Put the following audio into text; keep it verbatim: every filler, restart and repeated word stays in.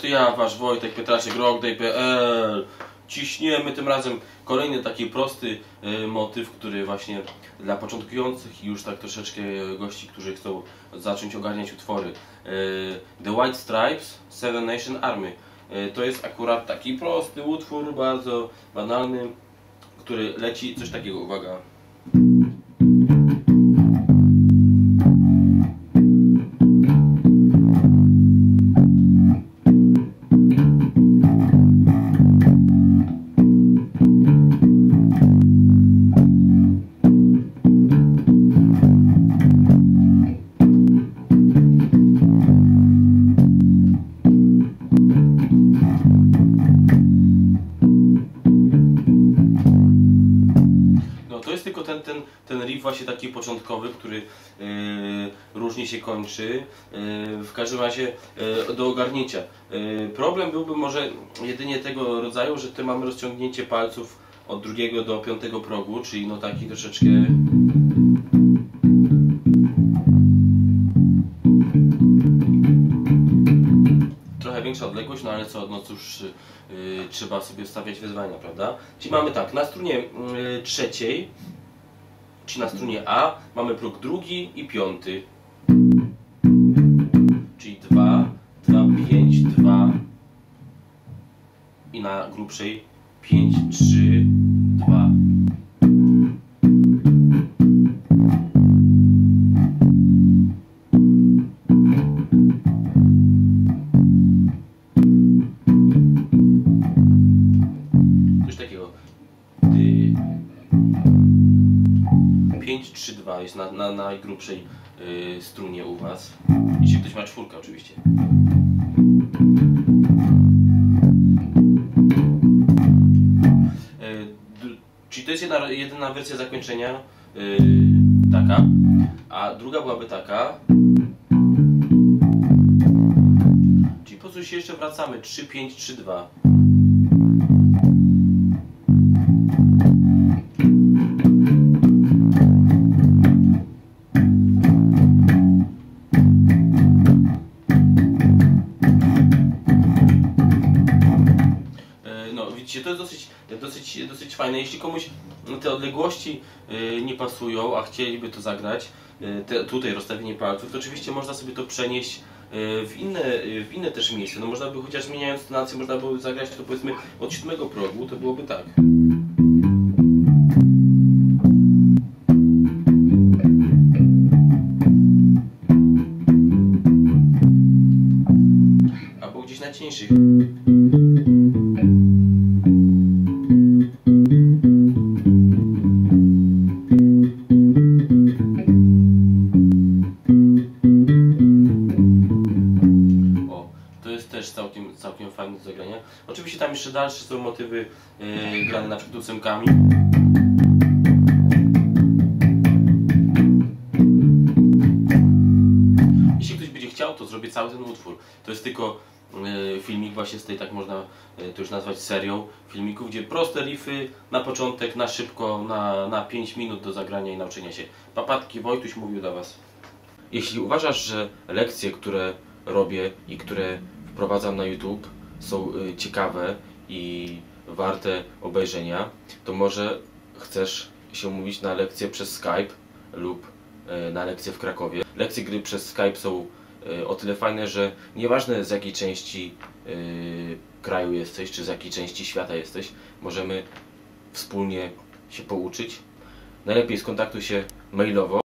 to ja, wasz Wojtek Pietraszek, rockday kropka p l. Ciśniemy tym razem kolejny taki prosty y, motyw, który właśnie dla początkujących i już tak troszeczkę gości, którzy chcą zacząć ogarniać utwory. Y, The White Stripes, Seven Nation Army. Y, to jest akurat taki prosty utwór, bardzo banalny, który leci coś takiego, uwaga. To jest tylko ten, ten, ten riff właśnie taki początkowy, który yy, różnie się kończy, yy, w każdym razie yy, do ogarnięcia. Yy, problem byłby może jedynie tego rodzaju, że tu mamy rozciągnięcie palców od drugiego do piątego progu, czyli no taki troszeczkę... Trochę większa odległość, no ale co, no cóż, yy, trzeba sobie stawiać wyzwania, prawda? Czyli mamy tak, na strunie yy, trzeciej, czyli na strunie A, mamy próg drugi i piąty. Czyli dwa, dwa, pięć, dwa i na grubszej pięć, trzy, dwa. Coś takiego. pięć, trzy, dwa jest na, na najgrubszej yy, strunie u was. Jeśli ktoś ma czwórkę oczywiście. Yy, czyli to jest jedna, jedyna wersja zakończenia, yy, taka, a druga byłaby taka. Czyli po coś jeszcze wracamy trzy, pięć, trzy, dwa. To jest dosyć, dosyć, dosyć fajne. Jeśli komuś te odległości yy, nie pasują, a chcieliby to zagrać, yy, te, tutaj rozstawienie palców, to oczywiście można sobie to przenieść yy, w, inne, yy, w inne też miejsce. No można by, chociaż zmieniając tonację, można by zagrać to powiedzmy od siódmego progu, to byłoby tak. Albo gdzieś na cieńszych. Całkiem, całkiem fajne do zagrania. Oczywiście tam jeszcze dalsze są motywy yy, grane na przykład ósemkami. Jeśli ktoś będzie chciał, to zrobię cały ten utwór. To jest tylko yy, filmik właśnie z tej, tak można yy, to już nazwać serią filmików, gdzie proste riffy na początek, na szybko, na, na pięć minut do zagrania i nauczenia się. Papatki, Wojtuś mówił do was. Jeśli uważasz, że lekcje, które robię i które wprowadzam na YouTube są y, ciekawe i warte obejrzenia, to może chcesz się umówić na lekcję przez Skype lub y, na lekcję w Krakowie. Lekcje gry przez Skype są y, o tyle fajne, że nieważne z jakiej części y, kraju jesteś, czy z jakiej części świata jesteś, możemy wspólnie się pouczyć. Najlepiej skontaktuj się mailowo.